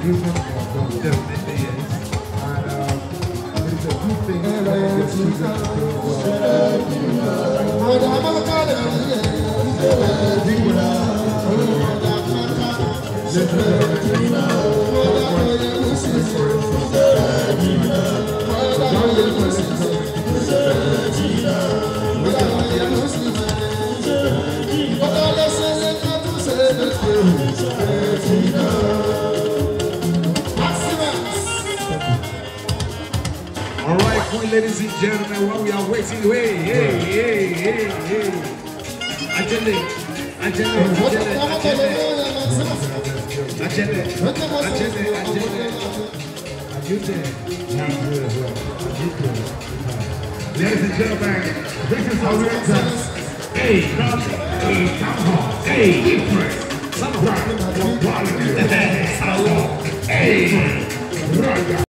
contribution. Definitely, yes. And there's a few things that the students do All right, ladies and gentlemen, while we are waiting, hey. Dele. Ladies and gentlemen, this is our return. Hey, come on. Hey, different. Some rock, one quality. Hey,